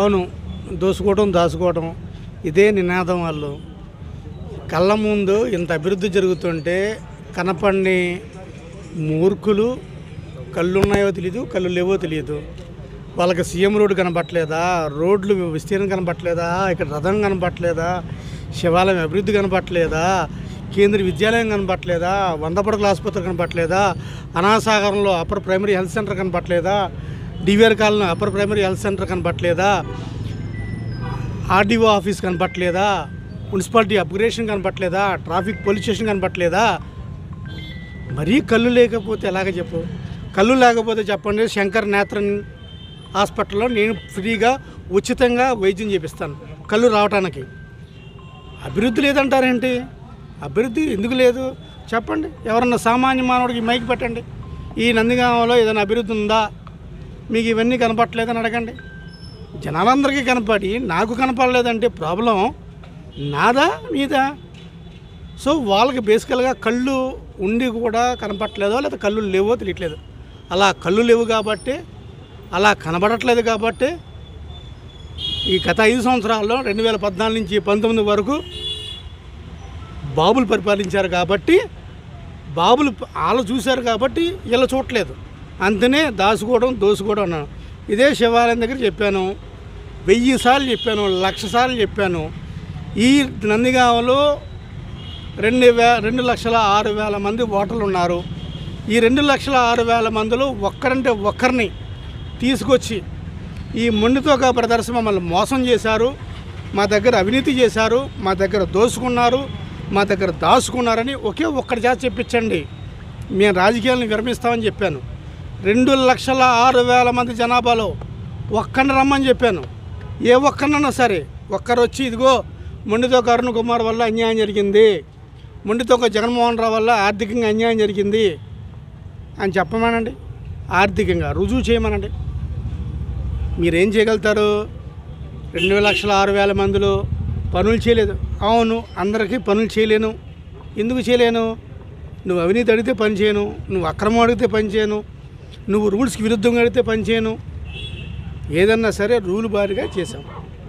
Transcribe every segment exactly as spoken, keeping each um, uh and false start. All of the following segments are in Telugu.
అవును, దోసుకోవడం దాచుకోవడం ఇదే నినాదం. వాళ్ళు కళ్ళ ముందు ఇంత అభివృద్ధి జరుగుతుంటే కనపడిని మూర్ఖులు, కళ్ళు ఉన్నాయో తెలియదు, కళ్ళు లేవో తెలియదు. వాళ్ళకి సీఎం రోడ్డు కనపట్లేదా, రోడ్లు విస్తీర్ణం కనపట్లేదా, ఇక్కడ రథం కనపట్లేదా, శివాలయం అభివృద్ధి కనపట్లేదా, కేంద్రీయ విద్యాలయం కనపట్లేదా, వంద పడకల ఆసుపత్రి కనపట్లేదా, అనాసాగరంలో అప్పర్ ప్రైమరీ హెల్త్ సెంటర్ కనపట్లేదా, DVR colony upper primary health centre కనపట్లేదా, ఆర్డీఓ ఆఫీస్ కనపట్లేదా, మున్సిపాలిటీ అప్గ్రేషన్ కనపట్లేదా, ట్రాఫిక్ పోలీస్ స్టేషన్ కనపట్లేదా? మరీ కళ్ళు లేకపోతే ఎలాగ చెప్పు? కళ్ళు లేకపోతే చెప్పండి, శంకర్ నేత్రన్ హాస్పిటల్లో నేను ఫ్రీగా ఉచితంగా వైద్యం చేపిస్తాను కళ్ళు రావటానికి. అభివృద్ధి లేదంటారేంటి? అభివృద్ధి ఎందుకు లేదు చెప్పండి. ఎవరన్నా సామాన్య మానవుడికి మైకి పెట్టండి, ఈ నందిగామలో ఏదైనా అభివృద్ధి ఉందా, మీకు ఇవన్నీ కనపట్లేదని అడగండి. జనాలందరికీ కనపడి నాకు కనపడలేదంటే ప్రాబ్లం నాదా మీదా? సో వాళ్ళకి బేసికల్గా కళ్ళు ఉండి కూడా కనపట్లేదో లేదా కళ్ళు లేవో తెలియట్లేదు. అలా కళ్ళు లేవు కాబట్టి, అలా కనబడట్లేదు కాబట్టి ఈ గత ఐదు సంవత్సరాల్లో రెండు వేల పద్నాలుగు నుంచి పంతొమ్మిది వరకు బాబులు పరిపాలించారు కాబట్టి, బాబులు వాళ్ళు చూశారు కాబట్టి వీళ్ళు చూడట్లేదు. అంతనే దాచుకోవడం దోసుకోవడం అన్నాను. ఇదే శివాలయం దగ్గర చెప్పాను, వెయ్యి సార్లు చెప్పాను, లక్ష సార్లు చెప్పాను. ఈ నందిగామలో రెండు వే రెండు లక్షల ఆరు వేల మంది ఓటర్లు ఉన్నారు. ఈ రెండు లక్షల ఆరు వేల మందిలో ఒక్కరంటే ఒక్కరిని తీసుకొచ్చి ఈ మొండితోక బ్రదర్స్ మమ్మల్ని మోసం చేశారు, మా దగ్గర అవినీతి చేశారు, మా దగ్గర దోసుకున్నారు, మా దగ్గర దాచుకున్నారని ఒకే ఒక్కడి చేత చెప్పించండి, మేము రాజకీయాలను విరమిస్తామని చెప్పాను. రెండు లక్షల ఆరు వేల మంది జనాభాలో ఒక్కరిని రమ్మని చెప్పాను. ఏ ఒక్కరినన్నా సరే ఒక్కరు వచ్చి ఇదిగో మొండితోక అరుణ్ కుమార్ వల్ల అన్యాయం జరిగింది, మొండితోక జగన్మోహన్ రావు వల్ల ఆర్థికంగా అన్యాయం జరిగింది అని చెప్పమనండి, ఆర్థికంగా రుజువు చేయమనండి. మీరేం చేయగలుగుతారు? రెండు లక్షల ఆరు వేల మందిలో పనులు చేయలేదు. అవును, అందరికీ పనులు చేయలేను. ఎందుకు చేయలేను? నువ్వు అవినీతి అడిగితే పని చేయను, నువ్వు అక్రమం అడిగితే పని చేయను, నువ్వు రూల్స్కి విరుద్ధంగా అడిగితే పని చేయను. ఏదన్నా సరే రూల్ బారిగా చేసాం.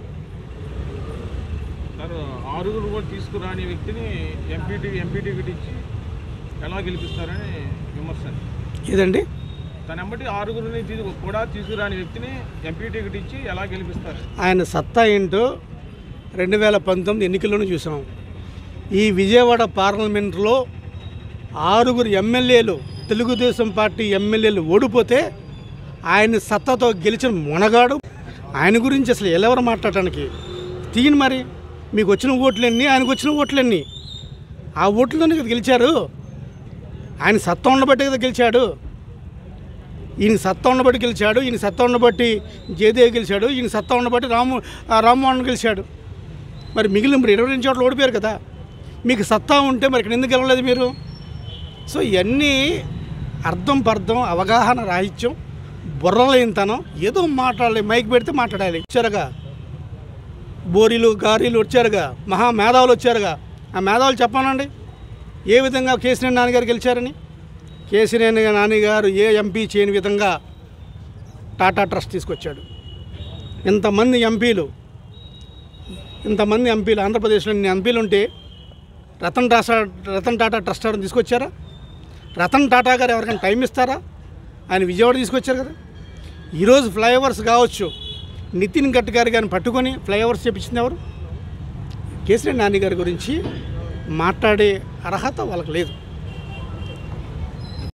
ఆరుగురు కూడా తీసుకురాని వ్యక్తిని ఎంపీటీ ఎంపీ టికెట్ ఇచ్చి ఎలా గెలిపిస్తారని విమర్శ. ఏదండి? తన ఎంబటి ఆరుగురిని కూడా తీసుకురాని వ్యక్తిని ఎంపీ టికెట్ ఇచ్చి ఎలా గెలిపిస్తారు? ఆయన సత్తా ఏంటో రెండు వేల పంతొమ్మిది ఎన్నికల్లోనూ చూసాం. ఈ విజయవాడ పార్లమెంట్లో ఆరుగురు ఎమ్మెల్యేలు, తెలుగుదేశం పార్టీ ఎమ్మెల్యేలు ఓడిపోతే ఆయన సత్తాతో గెలిచిన మునగాడు. ఆయన గురించి అసలు ఎవరు మాట్లాడటానికి? తీయని మరి, మీకు వచ్చిన ఓట్లన్నీ ఆయనకు వచ్చిన ఓట్లన్నీ ఆ ఓట్లతోనే కదా గెలిచారు. ఆయన సత్తా ఉండబట్టే కదా గెలిచాడు. ఈయన సత్తా ఉండబట్టి గెలిచాడు, ఈయన సత్తా ఉండబట్టి జయదేవ్ గెలిచాడు, ఈయన సత్తా ఉండబట్టి రాము రామ్మోహన్ గెలిచాడు. మరి మిగిలిన మరి ఇరవై రెండు చోట్ల ఓడిపోయారు కదా. మీకు సత్తా ఉంటే మరి ఇక్కడ ఎందుకు గెలవలేదు మీరు? సో ఇవన్నీ అర్థం పర్థం అవగాహన రాహిత్యం, బుర్రలేనితనం. ఏదో మాట్లాడాలి, మైక్ పెడితే మాట్లాడాలి. వచ్చారుగా బోరీలు గారీలు వచ్చారుగా, మహా మేధావులు వచ్చారుగా. ఆ మేధావులు చెప్పానండి ఏ విధంగా కేసీఆర్ నాన్నగారు గెలిచారని. కేసీఆర్ నాన్నగారు ఏ ఎంపీ చేయని విధంగా టాటా ట్రస్ట్ తీసుకొచ్చాడు. ఇంతమంది ఎంపీలు ఇంతమంది ఎంపీలు ఆంధ్రప్రదేశ్లో ఇన్ని ఎంపీలు ఉంటే రతన్ టాటా రతన్ టాటా ట్రస్ట్ ఎవరైనా తీసుకొచ్చారా? రతన్ టాటా గారు ఎవరికైనా టైం ఇస్తారా? ఆయన విజయవాడ తీసుకొచ్చారు కదా. ఈరోజు ఫ్లైఓవర్స్ కావచ్చు, నితిన్ గడ్కరీ గారిని పట్టుకొని ఫ్లైఓవర్స్ చేపించింది ఎవరు? కేసీఆర్ నాని గారి గురించి మాట్లాడే అర్హత వాళ్ళకి లేదు.